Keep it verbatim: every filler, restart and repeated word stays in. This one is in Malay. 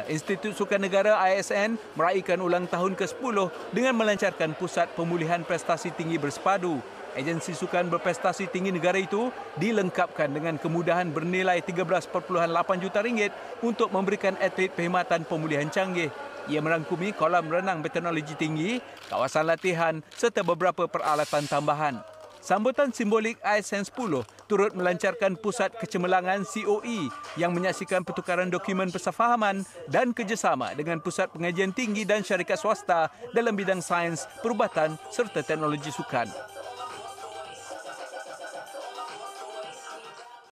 Institut Sukan Negara I S N meraihkan ulang tahun ke sepuluh dengan melancarkan Pusat Pemulihan Prestasi Tinggi Bersepadu. Agensi sukan berprestasi tinggi negara itu dilengkapkan dengan kemudahan bernilai tiga belas perpuluhan lapan juta ringgit untuk memberikan atlet perkhidmatan pemulihan canggih. Ia merangkumi kolam renang berteknologi tinggi, kawasan latihan serta beberapa peralatan tambahan. Sambutan simbolik I S N sepuluh turut melancarkan Pusat Kecemerlangan C O E yang menyaksikan pertukaran dokumen persefahaman dan kerjasama dengan Pusat Pengajian Tinggi dan syarikat swasta dalam bidang sains, perubatan serta teknologi sukan.